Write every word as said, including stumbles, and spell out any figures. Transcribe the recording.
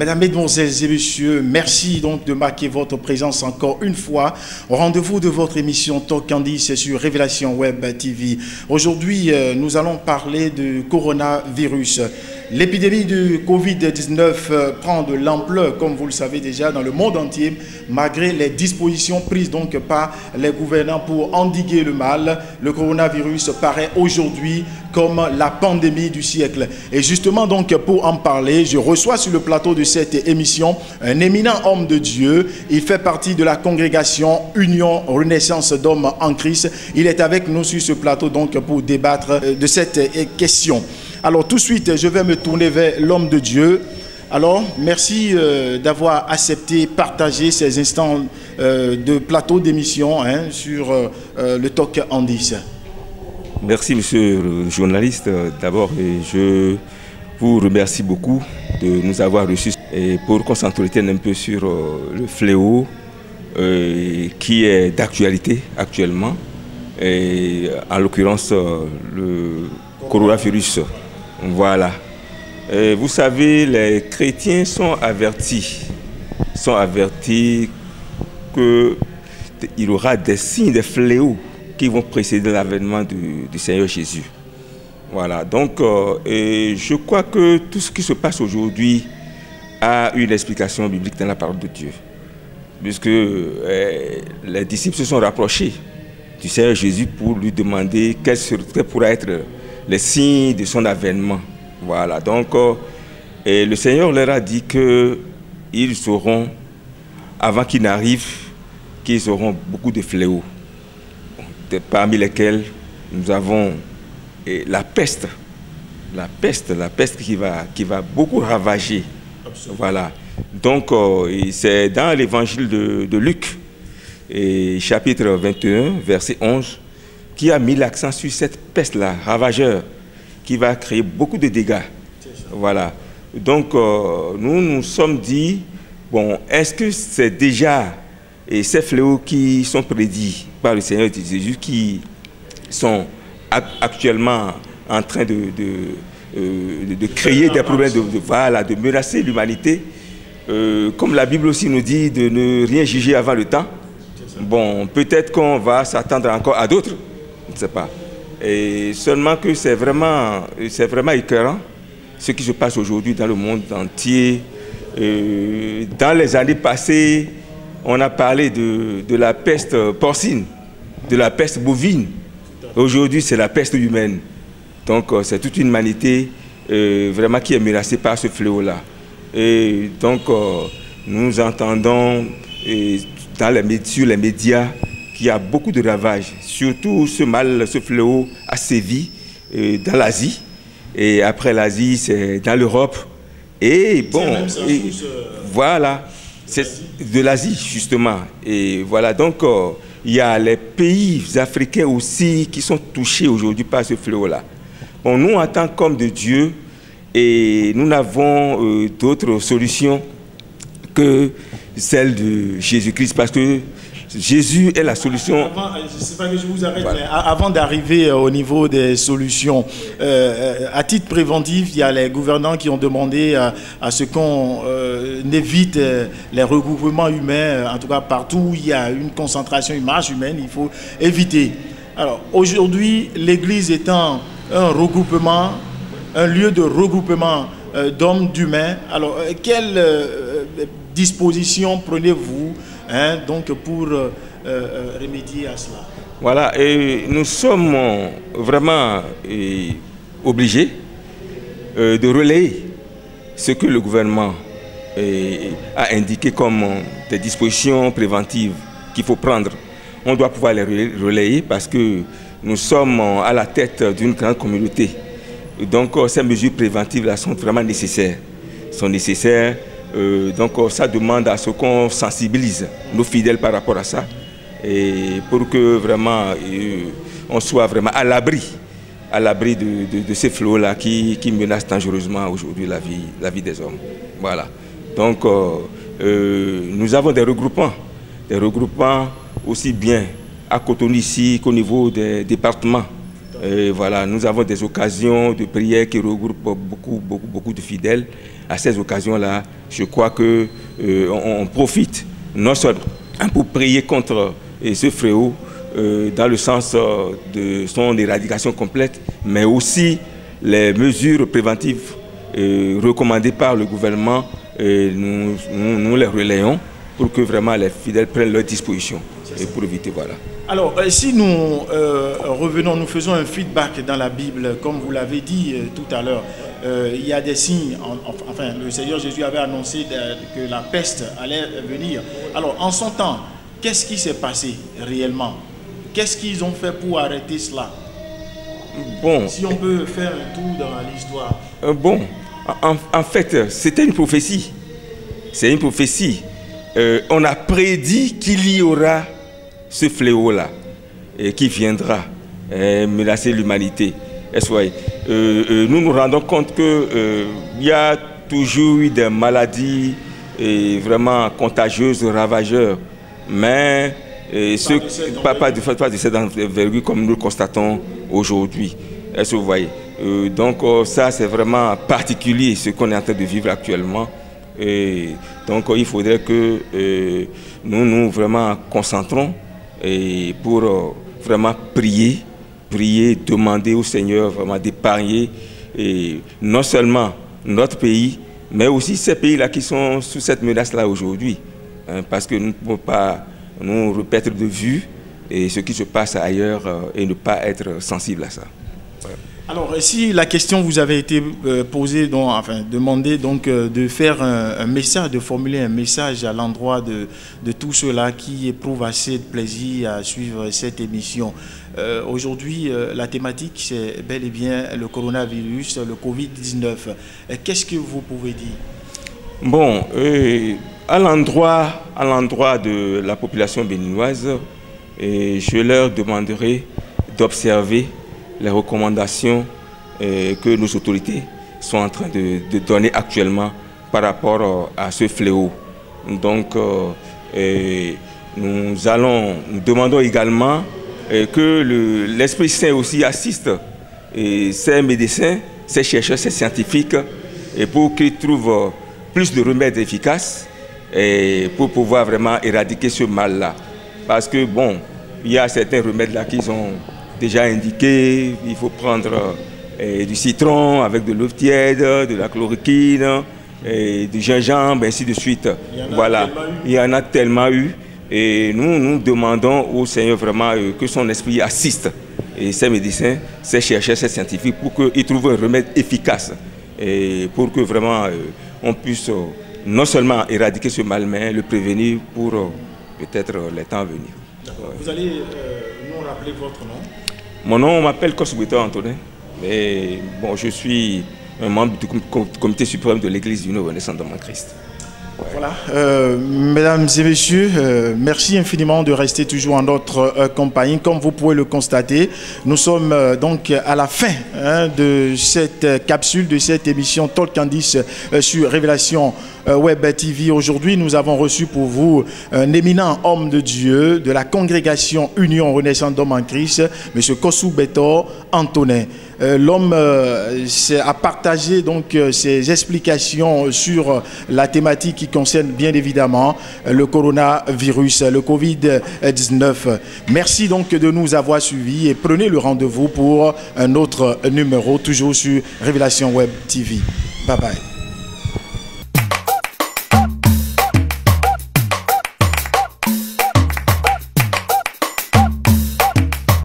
Mesdames, Mesdemoiselles et Messieurs, merci donc de marquer votre présence encore une fois au rendez-vous de votre émission Talk Candice sur Révélation Web T V. Aujourd'hui, nous allons parler du coronavirus. L'épidémie du Covid dix-neuf prend de l'ampleur, comme vous le savez déjà, dans le monde entier, malgré les dispositions prises donc par les gouvernants pour endiguer le mal. Le coronavirus paraît aujourd'hui comme la pandémie du siècle. Et justement, donc, pour en parler, je reçois sur le plateau de cette émission un éminent homme de Dieu. Il fait partie de la congrégation Union Renaissance d'Hommes en Christ. Il est avec nous sur ce plateau donc pour débattre de cette question. Alors tout de suite, je vais me tourner vers l'homme de Dieu. Alors, merci euh, d'avoir accepté partager ces instants euh, de plateau d'émission hein, sur euh, le Talk Candice. Merci, monsieur le journaliste. D'abord, je vous remercie beaucoup de nous avoir reçus et pour qu'on s'entretienne un peu sur euh, le fléau euh, qui est d'actualité actuellement, et en l'occurrence euh, le coronavirus. Voilà. Et vous savez, les chrétiens sont avertis, sont avertis qu'il y aura des signes, des fléaux qui vont précéder l'avènement du, du Seigneur Jésus. Voilà. Donc, euh, et je crois que tout ce qui se passe aujourd'hui a une explication biblique dans la parole de Dieu. Puisque euh, les disciples se sont rapprochés du Seigneur Jésus pour lui demander quels pourraient être les signes de son avènement. Voilà, donc euh, et le Seigneur leur a dit qu'ils sauront, avant qu'il n'arrive, qu'ils auront beaucoup de fléaux, parmi lesquels nous avons et la peste, la peste, la peste qui va, qui va beaucoup ravager. Absolument. Voilà, donc euh, c'est dans l'évangile de, de Luc, et chapitre vingt et un, verset onze, qui a mis l'accent sur cette peste-là, ravageur, qui va créer beaucoup de dégâts. Voilà. Donc, euh, nous nous sommes dit, bon, est-ce que c'est déjà et ces fléaux qui sont prédits par le Seigneur Jésus, qui sont actuellement en train de, de, euh, de, de créer des problèmes, de, de, voilà, de menacer l'humanité, euh, comme la Bible aussi nous dit de ne rien juger avant le temps. Bon, peut-être qu'on va s'attendre encore à d'autres. Je ne sais pas. Et seulement que c'est vraiment, c'est vraiment écœurant ce qui se passe aujourd'hui dans le monde entier. Euh, dans les années passées, on a parlé de, de la peste porcine, de la peste bovine. Aujourd'hui, c'est la peste humaine. Donc, c'est toute une humanité euh, vraiment qui est menacée par ce fléau-là. Et donc, euh, nous entendons et dans les, sur les médias qu'il y a beaucoup de ravages. Surtout ce mal, ce fléau a sévi euh, dans l'Asie. Et après l'Asie, c'est dans l'Europe. Et bon, et, voilà, c'est de l'Asie justement. Et voilà, donc euh, il y a les pays africains aussi qui sont touchés aujourd'hui par ce fléau-là. Bon, nous, en tant qu'hommes de Dieu, et nous n'avons euh, d'autres solutions que celle de Jésus-Christ, parce que Jésus est la solution. Avant, je sais pas que je vous arrête, voilà. Mais avant d'arriver au niveau des solutions, euh, à titre préventif, il y a les gouvernants qui ont demandé à, à ce qu'on euh, évite les regroupements humains. En tout cas, partout où il y a une concentration, une marche humaine, il faut éviter. Alors, aujourd'hui, l'Église étant un regroupement, un lieu de regroupement euh, d'hommes, d'humains, alors, euh, quelles euh, dispositions prenez-vous Hein, donc pour euh, euh, remédier à cela? Voilà, et nous sommes vraiment et, obligés euh, de relayer ce que le gouvernement et, a indiqué comme des dispositions préventives qu'il faut prendre. On doit pouvoir les relayer parce que nous sommes à la tête d'une grande communauté. Et donc ces mesures préventives-là sont vraiment nécessaires. Sont nécessaires. Euh, donc ça demande à ce qu'on sensibilise nos fidèles par rapport à ça et pour que vraiment euh, on soit vraiment à l'abri à l'abri de, de, de ces fléaux-là qui, qui menacent dangereusement aujourd'hui la vie, la vie des hommes. Voilà. Donc euh, euh, nous avons des regroupements, des regroupements aussi bien à Cotonou ici qu'au niveau des départements. Et voilà, nous avons des occasions de prière qui regroupent beaucoup, beaucoup, beaucoup de fidèles. à ces occasions-là, je crois qu'on euh, on profite non seulement pour prier contre euh, ce fléau, euh, dans le sens euh, de son éradication complète, mais aussi les mesures préventives euh, recommandées par le gouvernement, euh, nous, nous, nous les relayons pour que vraiment les fidèles prennent leurs dispositions et pour éviter, voilà. Alors, euh, si nous euh, revenons, nous faisons un feedback dans la Bible, comme vous l'avez dit euh, tout à l'heure, euh, il y a des signes, en, en, enfin, le Seigneur Jésus avait annoncé de, que la peste allait venir. Alors, en son temps, qu'est-ce qui s'est passé réellement? Qu'est-ce qu'ils ont fait pour arrêter cela? Bon. Si on peut faire un tour dans l'histoire. Euh, bon, en, en fait, c'était une prophétie. C'est une prophétie. Euh, on a prédit qu'il y aura ce fléau-là, et qui viendra euh, menacer l'humanité. Euh, euh, nous nous rendons compte qu'il euh, y a toujours eu des maladies et vraiment contagieuses, ravageurs, mais euh, ce, pas, pas, de, pas de cette envergure comme nous le constatons aujourd'hui. Est-ce que vous voyez? euh, Donc euh, ça, c'est vraiment particulier, ce qu'on est en train de vivre actuellement. Et donc euh, il faudrait que euh, nous nous vraiment concentrons et pour euh, vraiment prier, prier, demander au Seigneur vraiment d'épargner non seulement notre pays, mais aussi ces pays-là qui sont sous cette menace-là aujourd'hui. Hein, parce que nous ne pouvons pas nous repaître de vue et ce qui se passe ailleurs euh, et ne pas être sensible à ça. Ouais. Alors, si la question vous avait été euh, posée, donc, enfin, demandée donc, euh, de faire un, un message, de formuler un message à l'endroit de, de tous ceux-là qui éprouvent assez de plaisir à suivre cette émission. Euh, Aujourd'hui, euh, la thématique, c'est bel et bien le coronavirus, le Covid dix-neuf. Qu'est-ce que vous pouvez dire? Bon, euh, à l'endroit à l'endroit de la population béninoise, et je leur demanderai d'observer les recommandations euh, que nos autorités sont en train de, de donner actuellement par rapport euh, à ce fléau. Donc, euh, euh, nous allons, nous demandons également euh, que l'Esprit Saint aussi assiste et ces médecins, ces chercheurs, ces scientifiques, et pour qu'ils trouvent euh, plus de remèdes efficaces et pour pouvoir vraiment éradiquer ce mal-là. Parce que, bon, il y a certains remèdes là qu'ils ont déjà indiqué, il faut prendre euh, du citron avec de l'eau tiède, de la chloroquine, et du gingembre, ainsi de suite. Il voilà, il y en a tellement eu. Et nous, nous demandons au Seigneur vraiment euh, que son esprit assiste et ces médecins, ces chercheurs, ces scientifiques, pour qu'ils trouvent un remède efficace et pour que vraiment euh, on puisse euh, non seulement éradiquer ce mal, mais le prévenir pour euh, peut-être euh, les temps à venir. Ouais. Vous allez euh, nous rappeler votre nom? Mon nom, on m'appelle Kosubito Antonin, mais bon, je suis un membre du comité suprême de l'Église du Renaissance dans Christ. Ouais. Voilà, euh, mesdames et messieurs, euh, merci infiniment de rester toujours en notre euh, compagnie. Comme vous pouvez le constater, nous sommes euh, donc à la fin hein, de cette euh, capsule, de cette émission Talk Candice euh, sur Révélation euh, Web T V. Aujourd'hui, nous avons reçu pour vous un éminent homme de Dieu de la congrégation Union Renaissance d'Hommes en Christ, M. Kosubito Antonin. Euh, L'homme euh, a partagé donc euh, ses explications sur euh, la thématique qui concerne bien évidemment euh, le coronavirus, le Covid dix-neuf. Merci donc de nous avoir suivis et prenez le rendez-vous pour un autre numéro, toujours sur Révélation Web T V. Bye bye.